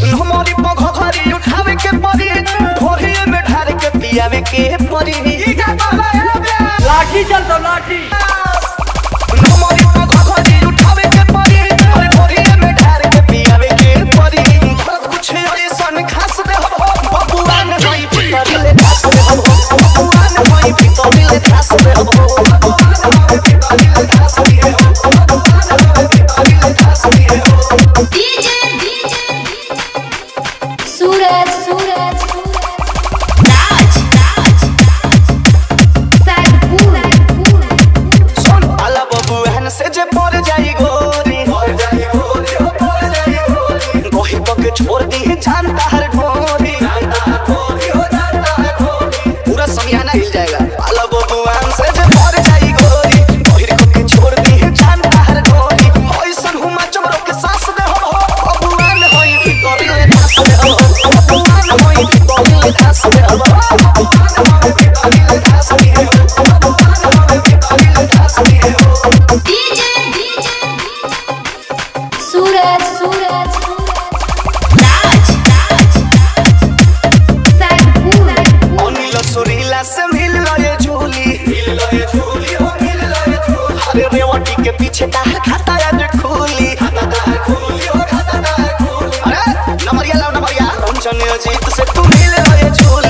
हमारी पघरी उठावे के परी ढोरी में ढार के पियावे के परी लाठी चल दो लाठी हमारी पघरी उठावे के परी अरे ढोरी में ढार के पियावे के परी कुछ ऐसा खास दे हो बबुआन होई भीतरी ले धास दे हो बबुआन होई भीतरी ले धास दे हो बबुआन होई भीतरी ले धास दे हो बबुआन होई भीतरी ले धास दे हो डीजे सूरज राज सैदपुर सुन आला बबुआन से जे पर जाई गोरी गोही पके छोड़ दी जानता हर ढोरी पूरा समियाना हिल जाएगा आला बबुआन से जे पर जाई गोरी गोही पके छोड़ दी जानता हर ढोरी ऐसन हुमा चमरो के सांस दे हो बबुआन होई भीतरी ले धास दे हो बबुआन होई भीतरी ले धास दे हो बबुआन होई भीतरी ले धास दे हो बबुआन होई भीतरी ले धास दे हो डीजे सूरज राज सैदपुर अनिल सुरीला से मिल लए झूली हो मिल लए झूली अरे रेवटी के पीछे तार खाता आज खूली अरे नमरिया लाओ नमरिया कंचन जीत से तू मिल लए झूली